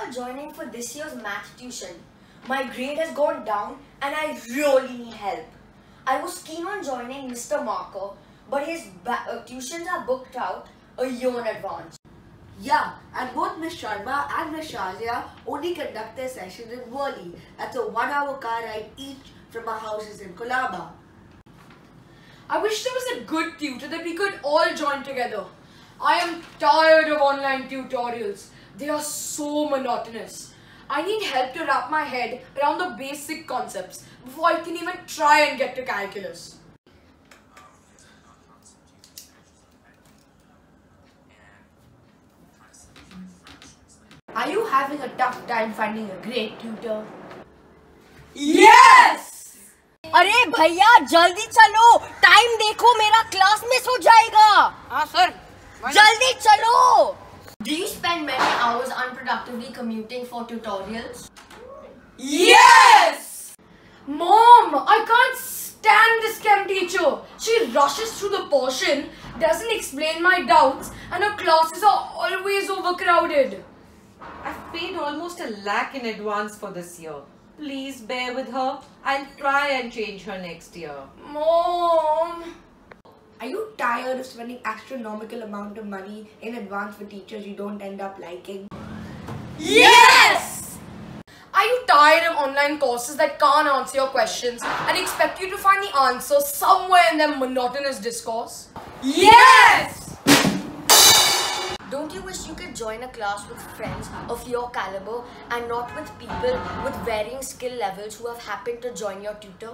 about joining for this year's math tuition. My grade has gone down and I really need help. I was keen on joining Mr. Marker, but his tuitions are booked out a year in advance. Yeah, and both Miss Sharma and Miss Shazia only conduct their sessions in Worli. That's a 1-hour car ride each from our houses in Colaba. I wish there was a good tutor that we could all join together. I am tired of online tutorials. They are so monotonous. I need help to wrap my head around the basic concepts before I can even try and get to calculus. Are you having a tough time finding a great tutor? Yes! अरे भैया जल्दी चलो, time देखो, मेरा class miss हो जाएगा। हाँ sir, जल्दी चलो। Do you spend many hours unproductively commuting for tutorials? Yes! Mom, I can't stand this chem teacher. She rushes through the portion, doesn't explain my doubts, and her classes are always overcrowded. I've paid almost £1 lakh in advance for this year. Please bear with her. I'll try and change her next year. Mom! Are you tired of spending astronomical amount of money in advance for teachers you don't end up liking? Yes! Are you tired of online courses that can't answer your questions and expect you to find the answer somewhere in their monotonous discourse? Yes! Don't you wish you could join a class with friends of your caliber and not with people with varying skill levels who have happened to join your tutor?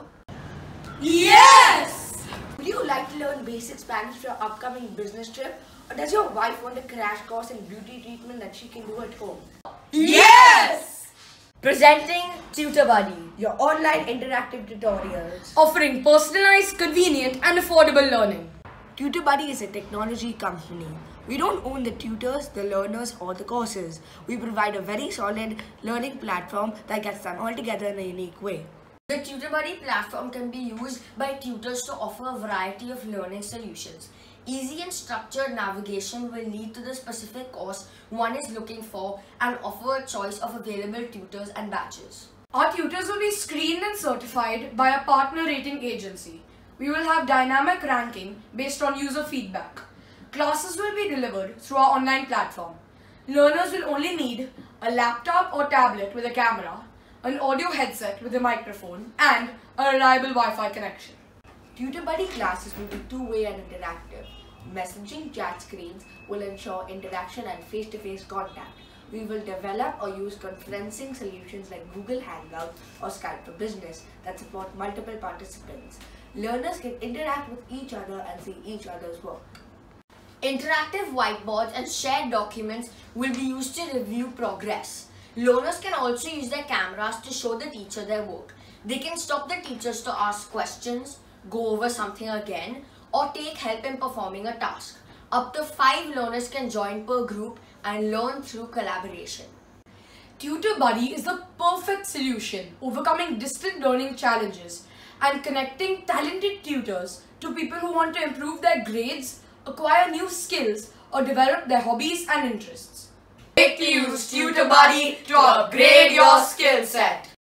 Yes! Would you like to learn basic Spanish for your upcoming business trip? Or does your wife want a crash course in beauty treatment that she can do at home? Yes! Presenting Tutor Buddy, Your online interactive tutorials. Offering personalized, convenient and affordable learning. Tutor Buddy is a technology company. We don't own the tutors, the learners or the courses. We provide a very solid learning platform that gets them all together in a unique way. the Tutor Buddy platform can be used by tutors to offer a variety of learning solutions. Easy and structured navigation will lead to the specific course one is looking for and offer a choice of available tutors and batches. Our tutors will be screened and certified by a partner rating agency. We will have dynamic ranking based on user feedback. Classes will be delivered through our online platform. Learners will only need a laptop or tablet with a camera, an audio headset with a microphone, and a reliable Wi-Fi connection. Tutor Buddy classes will be two-way and interactive. Messaging chat screens will ensure interaction and face-to-face contact. We will develop or use conferencing solutions like Google Hangouts or Skype for Business that support multiple participants. Learners can interact with each other and see each other's work. Interactive whiteboards and shared documents will be used to review progress. Learners can also use their cameras to show the teacher their work. They can stop the teachers to ask questions, go over something again, or take help in performing a task. Up to 5 learners can join per group and learn through collaboration. Tutor Buddy is the perfect solution, overcoming distant learning challenges and connecting talented tutors to people who want to improve their grades, acquire new skills, or develop their hobbies and interests. Make use Tutor Buddy to upgrade your skill set.